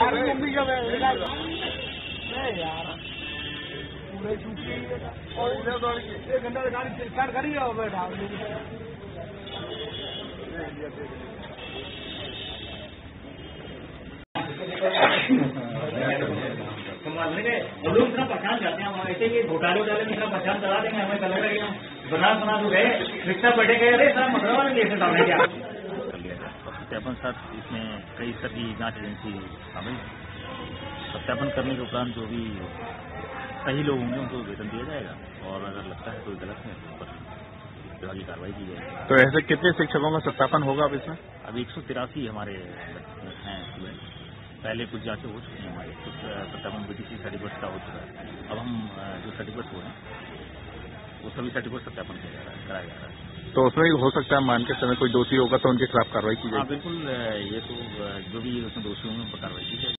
यार पूरे छुट्टी और 1 घंटा गाड़ी स्टार्ट करी और बैठा लोग इतना परेशान करते हैं, हम ऐसे ही घोटाले वोटाले में इतना परेशान करा देंगे, हमें कल लगे बना तो गए रिक्शा बैठे गए, अरे सर मतलब वाले लेकर डालने क्या सत्यापन साथ इसमें कई स्तर की जांच एजेंसी शामिल। सत्यापन करने के उपरांत जो भी सही लोग होंगे उनको वेतन दिया जाएगा और अगर लगता है कोई गलत है तो विभागीय कार्रवाई की जाएगी। तो ऐसे कितने शिक्षकों का सत्यापन होगा अब इसमें? अभी 183 हमारे हैं स्टूडेंट। पहले कुछ जांचें हो चुकी हैं, हमारे कुछ सत्यापन बीटीसी सर्टिफिकेट का हो चुका है। अब हम जो सर्टिफिकेट हो रहे हैं वो सभी सर्टिफिकेट सत्यापन कराया जा रहा है। तो उसमें हो सकता है मान के समय कोई दोषी होगा तो उनके खिलाफ कार्रवाई की जाएगी? हाँ बिल्कुल, ये तो जो भी उसमें दोषी होंगे उन पर कार्रवाई की जाएगी।